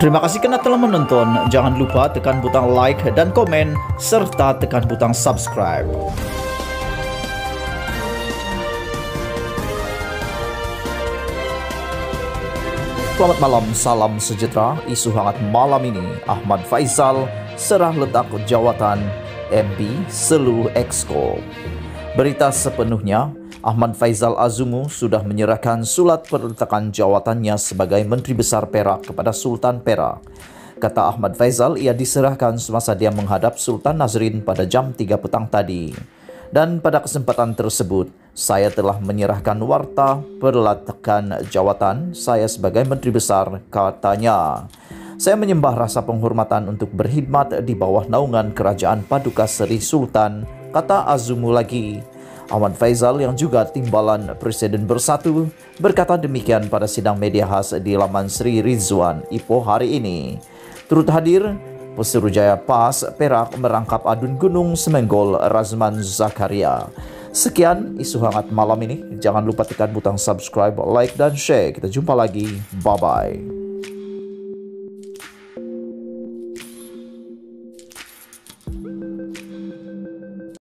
Terima kasih karena telah menonton. Jangan lupa tekan butang like dan komen, serta tekan butang subscribe. Selamat malam, salam sejahtera. Isu hangat malam ini, Ahmad Faizal serah letak jawatan MB Selu Exco. Berita sepenuhnya, Ahmad Faizal Azumu sudah menyerahkan surat perletakan jawatannya sebagai Menteri Besar Perak kepada Sultan Perak. Kata Ahmad Faizal, ia diserahkan semasa dia menghadap Sultan Nazrin pada jam 3 petang tadi. Dan pada kesempatan tersebut, saya telah menyerahkan warta perletakan jawatan saya sebagai Menteri Besar, katanya. Saya menyembah rasa penghormatan untuk berkhidmat di bawah naungan Kerajaan Paduka Seri Sultan, kata Azumu lagi. Ahmad Faizal yang juga timbalan Presiden Bersatu berkata demikian pada sidang media khas di laman Sri Rizwan Ipoh hari ini. Turut hadir Pesuruhjaya PAS Perak merangkap Adun Gunung Semenggol Razman Zakaria. Sekian isu hangat malam ini. Jangan lupa tekan butang subscribe, like dan share. Kita jumpa lagi. Bye-bye.